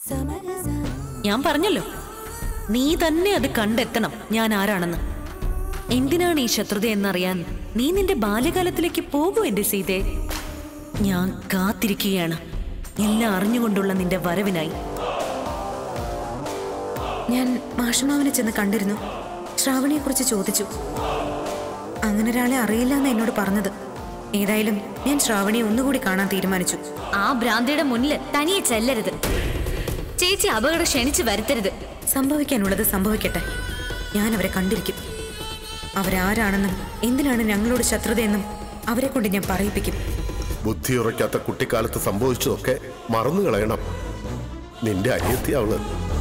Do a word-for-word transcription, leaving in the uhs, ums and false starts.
ഞാൻ പറഞ്ഞല്ലോ, നീ തന്നെ അത് കണ്ടെത്തണം ഞാൻ ആരാണെന്ന്. എന്തിനാണ് ഈ ശത്രുത എന്നറിയാൻ നീ നിന്റെ ബാല്യകാലത്തിലേക്ക് പോകൂ എന്റെ സീതേ. ഞാൻ കാത്തിരിക്കുകയാണ് എല്ലാം അറിഞ്ഞുകൊണ്ടുള്ള നിന്റെ വരവിനായി. ഞാൻ മാഷുമാവിനെ ചെന്ന് കണ്ടിരുന്നു. ശ്രാവണിയെ കുറിച്ച് ചോദിച്ചു. അങ്ങനെ ഒരാളെ അറിയില്ല എന്ന് എന്നോട് പറഞ്ഞത്. ഏതായാലും ഞാൻ ശ്രാവണിയെ ഒന്നുകൂടി കാണാൻ തീരുമാനിച്ചു. ആ ഭ്രാന്തിയുടെ മുന്നിൽ തനിയെ ചെല്ലരുത്. ചേച്ചി അപകടം ക്ഷണിച്ചു വരുത്തരുത്. സംഭവിക്കാനുള്ളത് സംഭവിക്കട്ടെ. ഞാൻ അവരെ കണ്ടിരിക്കും. അവരാരാണെന്നും എന്തിനാണ് ഞങ്ങളോട് ശത്രുതയെന്നും അവരെ കൊണ്ട് ഞാൻ പറയിപ്പിക്കും. ബുദ്ധിയുറയ്ക്കാത്ത കുട്ടിക്കാലത്ത് സംഭവിച്ചതൊക്കെ മറന്നു കളയണം. നിന്റെ അനിയത്തി അവള്.